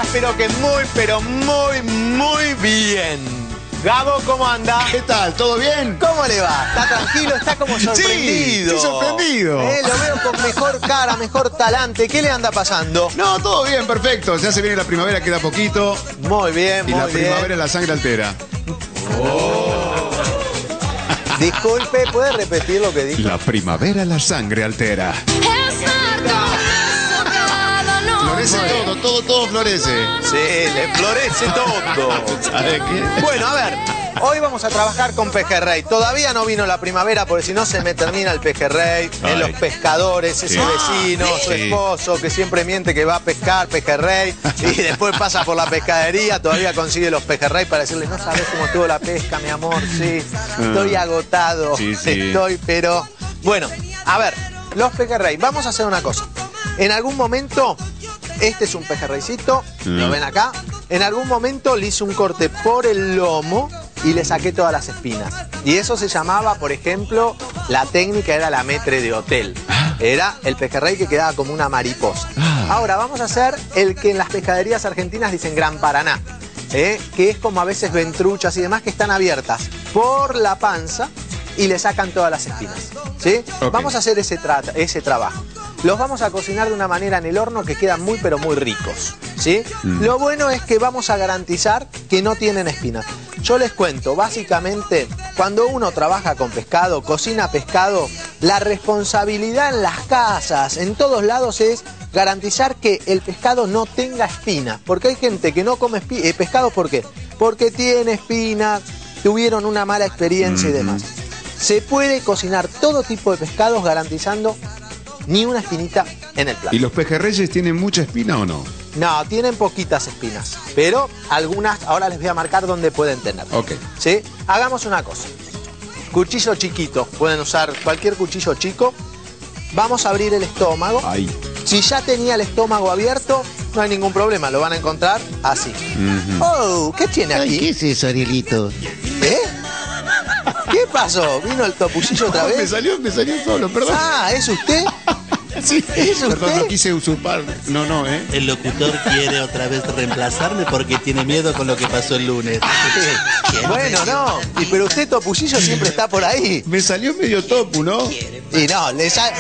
pero que muy bien. Gabo, ¿cómo anda? ¿Qué tal? ¿Todo bien? ¿Cómo le va? ¿Está tranquilo? ¿Está como sorprendido? Sí, estoy sorprendido. Lo veo con mejor cara, mejor talante. ¿Qué le anda pasando? No, todo bien, perfecto. Ya se viene la primavera, queda poquito. Muy bien, muy Y la bien. primavera la sangre altera. Disculpe, ¿puede repetir lo que dijo? La primavera la sangre altera. Florece todo florece. Sí, le florece todo. ¿Sabe qué? Bueno, a ver, hoy vamos a trabajar con pejerrey. Todavía no vino la primavera porque si no se me termina el pejerrey. En los pescadores, ese vecino, su esposo que siempre miente que va a pescar pejerrey y después pasa por la pescadería, todavía consigue los pejerrey para decirle, no sabes cómo estuvo la pesca, mi amor, sí, estoy agotado, pero... Bueno, a ver, los pejerrey, vamos a hacer una cosa. En algún momento... Este es un pejerreycito, lo ven acá. En algún momento le hice un corte por el lomo y le saqué todas las espinas. Y eso se llamaba, por ejemplo, la técnica era la metre de hotel. Era el pejerrey que quedaba como una mariposa. Ahora vamos a hacer el que en las pescaderías argentinas dicen Gran Paraná, que es como a veces ventruchas y demás que están abiertas por la panza y le sacan todas las espinas. ¿Sí? Okay. Vamos a hacer ese trabajo. Los vamos a cocinar de una manera en el horno que quedan muy pero muy ricos, ¿sí? Lo bueno es que vamos a garantizar que no tienen espinas. Yo les cuento, básicamente, cuando uno trabaja con pescado, cocina pescado, la responsabilidad en las casas, en todos lados es garantizar que el pescado no tenga espinas. Porque hay gente que no come pescado, ¿por qué? Porque tiene espinas, tuvieron una mala experiencia y demás. Se puede cocinar todo tipo de pescados garantizando ni una espinita en el plato. ¿Y los pejerreyes tienen mucha espina o no? No, tienen poquitas espinas, pero algunas, ahora les voy a marcar dónde pueden tener. Ok. ¿Sí? Hagamos una cosa. Cuchillo chiquito, pueden usar cualquier cuchillo chico. Vamos a abrir el estómago. Ahí. Si ya tenía el estómago abierto, no hay ningún problema, lo van a encontrar así. Oh, ¿qué tiene aquí? Ay, ¿qué es eso, Arielito? ¿Eh? ¿Qué pasó? ¿Vino el topullillo otra vez? Me salió solo, perdón. Ah, ¿es usted? Sí, ¿Es perdón, usted? no quise usurpar. No, ¿eh? El locutor quiere otra vez reemplazarme porque tiene miedo con lo que pasó el lunes. Bueno, no. Pero usted, topullillo, siempre está por ahí. Me salió medio topu, ¿no? Y no, le sale...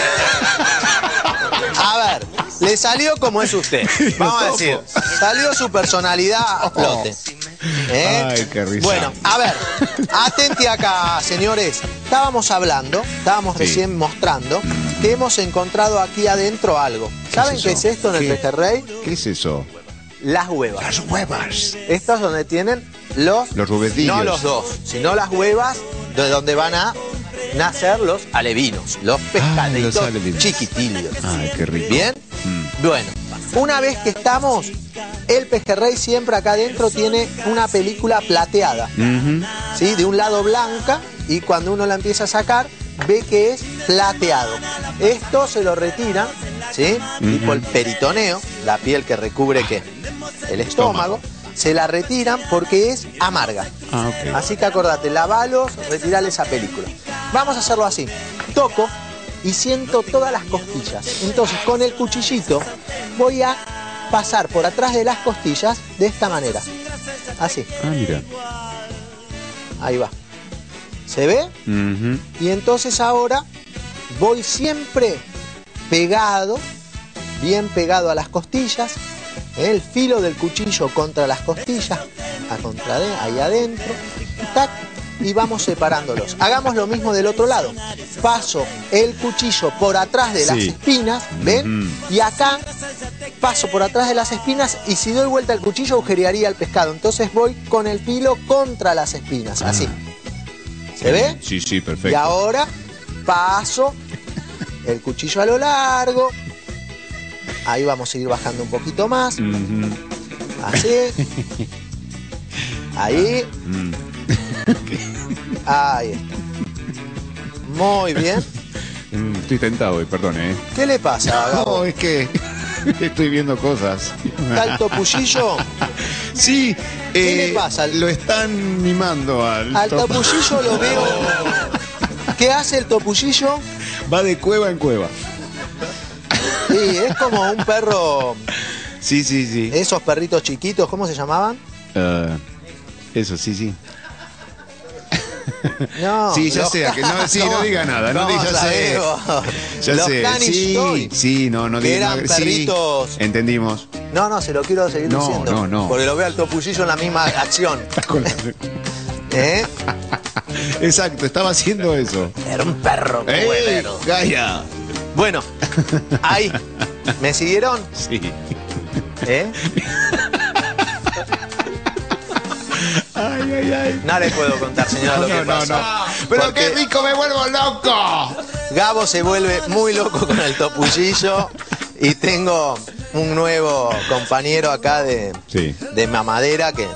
A ver, le salió como es usted. Vamos a decir, salió su personalidad a flote. Ay, qué risa. Bueno, a ver, atente acá, señores. Estábamos recién mostrando que hemos encontrado aquí adentro algo. ¿Saben qué es esto en el pejerrey? ¿Qué es eso? Las huevas. Las huevas. Estas donde tienen los huevecillos. No los dos, sino las huevas de donde van a nacer los alevinos, los pescaditos chiquitillos. Ay, qué rico. ¿Bien? Bueno, una vez que estamos, el pejerrey siempre acá adentro tiene una película plateada, ¿sí? De un lado blanca y cuando uno la empieza a sacar, ve que es plateado. Esto se lo retiran, ¿sí? Tipo el peritoneo, la piel que recubre ¿qué? El estómago. Se la retiran porque es amarga. Okay. Así que acordate, lavalos, retirale esa película. Vamos a hacerlo así. Toco y siento todas las costillas. Entonces con el cuchillito voy a pasar por atrás de las costillas de esta manera. Así. Ah, mira. Ahí va. ¿Se ve? Y entonces ahora voy siempre pegado, bien pegado a las costillas. El filo del cuchillo contra las costillas, ahí adentro, tac, y vamos separándolos. Hagamos lo mismo del otro lado. Paso el cuchillo por atrás de las espinas, ¿ven? Y acá paso por atrás de las espinas y si doy vuelta el cuchillo agujerearía el pescado. Entonces voy con el filo contra las espinas, así. ¿Se ve? Sí, perfecto. Y ahora paso el cuchillo a lo largo. Ahí vamos a ir bajando un poquito más. Así. Ahí. Ahí está. Muy bien. Estoy tentado hoy, perdón, ¿eh? ¿Qué le pasa, Gabo? No, es que estoy viendo cosas. ¿Está el topullillo? Sí. ¿Qué le pasa? Lo están mimando al topullillo lo veo. ¿Qué hace el topullillo? Va de cueva en cueva. Sí, es como un perro Sí, sí, sí. Esos perritos chiquitos, ¿cómo se llamaban? Eso, sí, sí. No, Sí, ya sé. No, sí, no diga nada. No diga, ya sé. Ya los sé. Canish Sí, Toy, sí, no que diga eran nada. perritos. Sí, entendimos. No, se lo quiero seguir No, diciendo. no. Porque lo veo al topullillo en la misma acción. ¿Eh? Exacto, estaba haciendo eso. Era un perro huevero. Gaia! Bueno, ahí. ¿Me siguieron? Sí. ¿Eh? Ay. No le puedo contar, señora, lo que pasó. Pero Porque qué rico, me vuelvo loco. Gabo se vuelve muy loco con el topullillo y tengo un nuevo compañero acá de mamadera que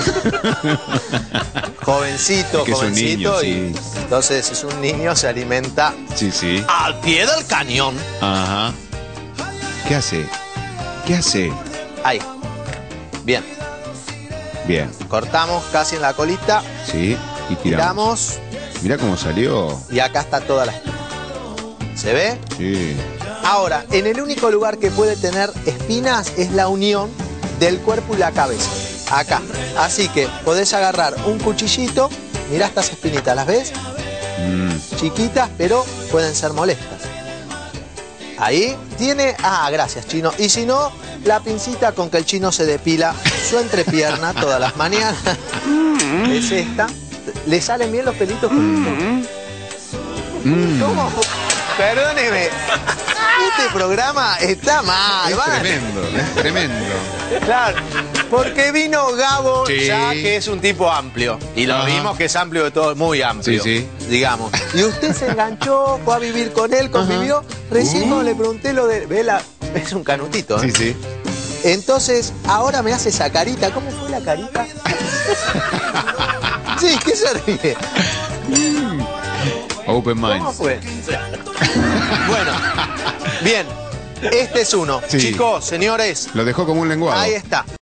jovencito, Es un niño, y entonces es un niño, se alimenta Sí. al pie del cañón. Ajá. ¿Qué hace? Ahí. Bien. Bien. Cortamos casi en la colita, Sí. Y tiramos. Mirá cómo salió. y acá está toda la espina. ¿Se ve? Sí. Ahora, en el único lugar que puede tener espinas es la unión del cuerpo y la cabeza. Acá. Así que podés agarrar un cuchillito. Mirá estas espinitas, ¿las ves? Chiquitas, pero pueden ser molestas. Ahí tiene... Ah, gracias, Chino. Y si no, la pincita con que el Chino se depila su entrepierna todas las mañanas. Es esta. ¿Le salen bien los pelitos? ¿Cómo? Perdóneme. Este programa está mal. Es tremendo. Claro, porque vino Gabo, Sí. ya que es un tipo amplio. Y lo vimos que es amplio de todo, muy amplio. Sí. Digamos. Y usted se enganchó, fue a vivir con él, convivió. Recién cuando le pregunté lo de... Vela, es un canutito, ¿eh? Sí. Entonces, ahora me hace esa carita. ¿Cómo fue la carita? Sí, ¿qué se ríe? Open mind. ¿Cómo fue? Bueno, bien. Este es uno. Sí. Chicos, señores, Lo dejó como un lenguado. ahí está.